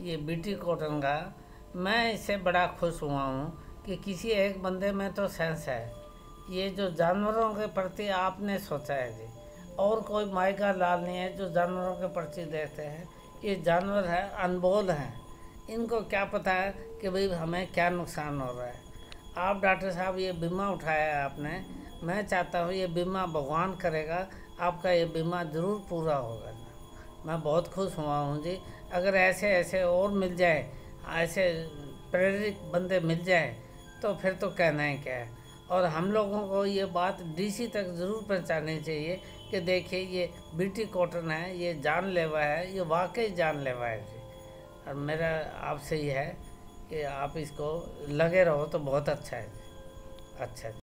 ये BT cotton का, मैं इससे बड़ा खुश हुआ हूँ कि किसी एक बंदे में तो सेंस है। ये जो जानवरों के प्रति आपने सोचा है जी, और कोई माई का लाल नहीं है जो जानवरों के प्रति देखते हैं। ये जानवर है, अनमोल हैं, इनको क्या पता है कि भाई हमें क्या नुकसान हो रहा है। आप डॉक्टर साहब ये बीमा उठाया है आपने, मैं चाहता हूँ ये बीमा भगवान करेगा, आपका ये बीमा ज़रूर पूरा होगा। मैं बहुत खुश हुआ हूँ जी। अगर ऐसे ऐसे और मिल जाए, ऐसे प्रेरित बंदे मिल जाए तो फिर तो कहना ही क्या है। और हम लोगों को ये बात डीसी तक ज़रूर पहुंचानी चाहिए कि देखिए ये बीटी कॉटन है, ये जानलेवा है, ये वाकई जानलेवा है जी। और मेरा आपसे ये है कि आप इसको लगे रहो तो बहुत अच्छा है जी। अच्छा जी।